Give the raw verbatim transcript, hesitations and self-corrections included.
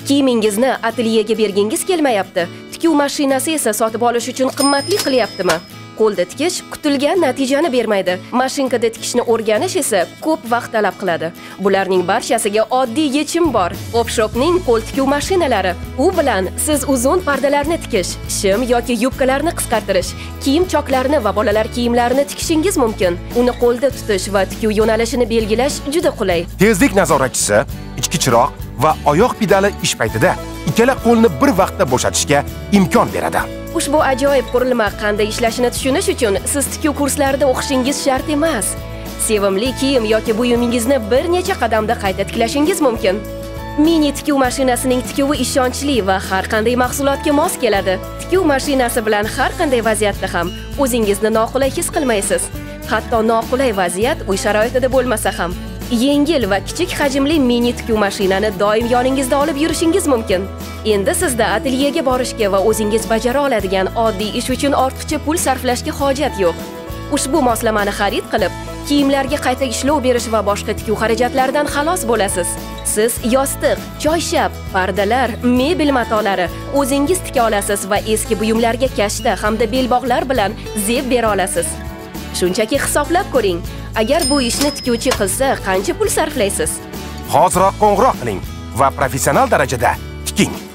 Kiyimingizni atelyega bergingiz kelmayapti. Tikuv mashinasi esa sotib olish uchun qimmatli qilyaptimi? Qo'lda tikish kutilgan natijani bermaydi. Mashinkada tikishni o'rganish esa ko'p vaqt talab qiladi. Bularning barchasiga oddiy yechim bor. Opshopning qo'l tikuv mashinalari. U bilan siz uzun pardalarni tikish, shim yoki yubkalarni qisqartirish, kiyim choklarini va bolalar kiyimlarini tikishingiz mumkin. Uni qo'lda tutish va tikuv yo'nalishini belgilash juda qulay. Tezlik nazoratchisi, ichki chiroq va oyoq pedali ish paytida ikkala qo'lni bir vaqtda bo'shatishga imkon beradi. Ushbu ajoyib qurilma qanday ishlashini tushunish uchun siz tikuv kurslarida o'qishingiz shart emas. Sevimli kiyim yoki buyumingizni bir necha qadamda qayta tiklashingiz mumkin. Mini tikuv mashinasining tikuvi ishonchli va har qanday mahsulotga mos keladi. Tikuv mashinasi bilan har qanday vaziyatda ham o'zingizni noqulay his qilmaysiz. Hatto noqulay vaziyat uy sharoitida bo'lmasa ham yengil va kichik hajmli mini tikuv mashinani doim yoningizda olib yurishingiz mumkin. Endi sizda atelyega borishga va o'zingiz bajara oladigan oddiy ish uchun ortiqcha pul sarflashga hojat yo'q. Ushbu moslamani xarid qilib, kiyimlarga qayta ishlov berish va boshqa tikuv xarajatlaridan xalos bo'lasiz. Siz yostiq, choyshab, pardalar, mebel matolari o'zingiz tika olasiz va eski buyumlarga kashta hamda belbog'lar bilan zeb bera olasiz. Shunchaki hisoblab ko'ring. Agar bu ishni tikuvchi qilsa, qancha pul sarflaysiz? Hoziroq qo'ng'iroq qiling va professional darajada tiking.